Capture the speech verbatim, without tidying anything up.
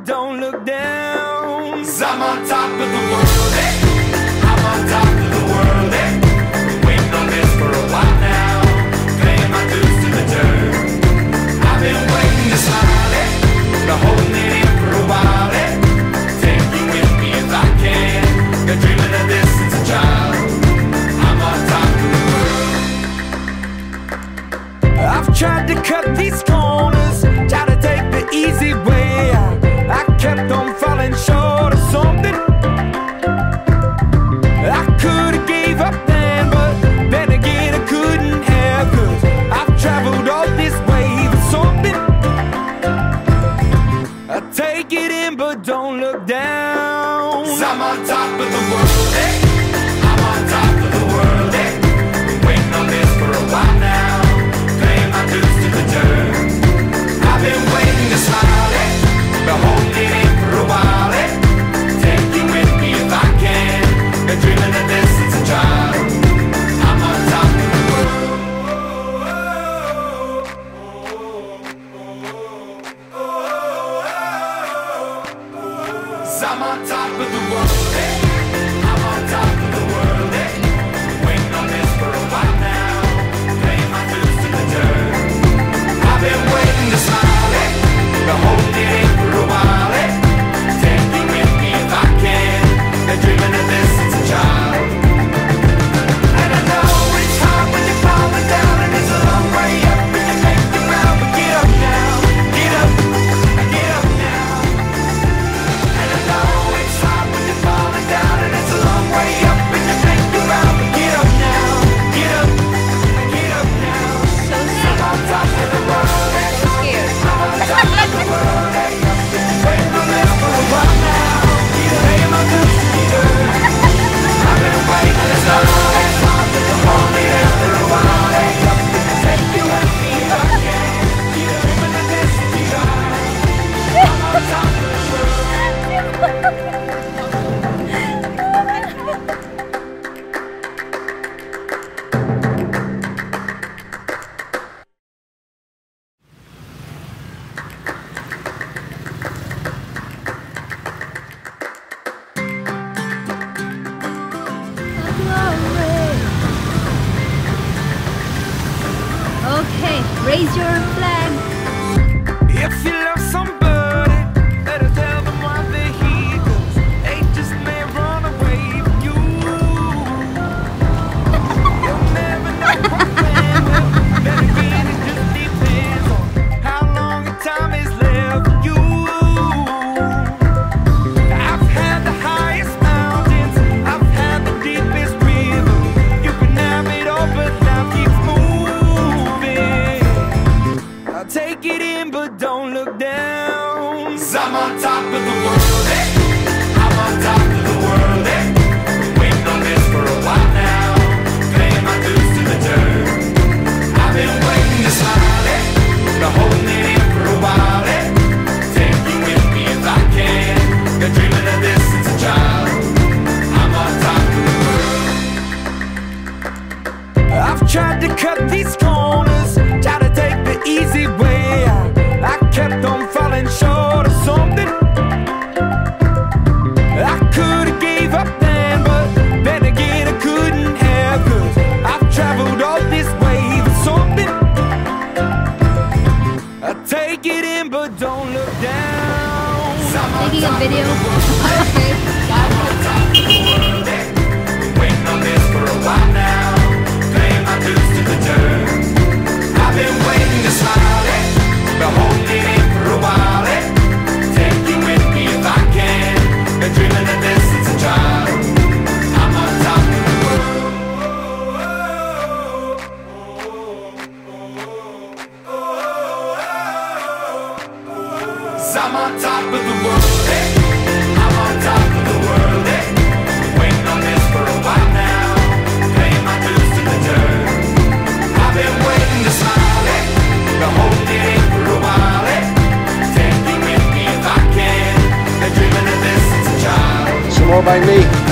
don't look down. 'Cause I'm on top of the world, eh? I'm on top of the world, eh? Been waiting on this for a while now, paying my dues to the dirt. I've been waiting to smile, eh? Been holding it in for a while, eh? Take you with me if I can. Been dreaming of this since a child. I'm on top of the world. I've tried to cut these corners, tried to take the easy way. I, I kept on falling short of something. I could've gave up then, but then again I couldn't have. 'Cause I've traveled all this way for something. I take it in but don't look down. 'Cause I'm on top of the world, eh? I'm on top of the world, eh? Been waiting on this for a while now, paying my dues to the dirt. I've been waiting to smile, eh? Been holding it in for a while, eh? Take you with me if I can. Been dreaming of this since a child. I'm on top of the world. 'Cause I'm on top of the world, eh? I'm on top of the world, eh? Waiting on this for a while now, paying my dues to the dirt. I've been waiting to smile, eh? Been holding it in for a while, eh? Take you with me if I can. Been dreaming of this since a child. And I know it's hard when you're falling down, and it's a long way up when you make the ground. But get up now, get up, get up now. And I know it's hard when you're falling down, and it's a long way up when you make the ground. But get up now, get up, get up now. So I'm on top of the world, eh? scared. I'm on top of the world, eh? Waiting on this for a while now, paying my dues to the dirt. I've been waiting this long, eh? Hold me there for a while, eh? Take you with me if I can. Dreaming of this to be gone. I'm on top of the world. Okay, raise your flag. If you love somebody, better tell them why they're here. 'Cause they just may run away from you. You'll never know what plan will. Then again, it just depends on how long the time is left for you. I've had the highest mountains, I've had the deepest river. You can have it all, but life keeps moving. I'll take it in, but don't look down. 'Cause I'm on top of the world, eh? I'm on top of the world, eh? Been waiting on this for a while now, paying my dues to the dirt. I've been waiting to smile, eh? Been holding it in for a while, eh? Take you with me if I can. Been dreaming of this since a child. I'm on top of the world. I've tried to cut these corners, tried to take the easy way. I, I kept on falling short of something. I could've gave up then, but then again I couldn't have. 'Cause I've traveled all this way for something. I take it in but don't look down. 'Cause I'm on Making a top video. of the world. Okay. I'm on top of the world, eh? Been waiting on this for a while now, paying my dues to the dirt. I've been waiting to smile, eh? Been holding it in for a while, eh? Take you with me if I can. Been dreaming of this since a child. I'm on top of the world. 'Cause I'm on top of the world, eh? I'm on top of the world, eh? Waiting on this for a while now, paying my dues to the dirt. I've been waiting to smile, eh? Been holding it in for a while, eh? Take you with me if I can. Been dreaming of this since a child. Some more by me.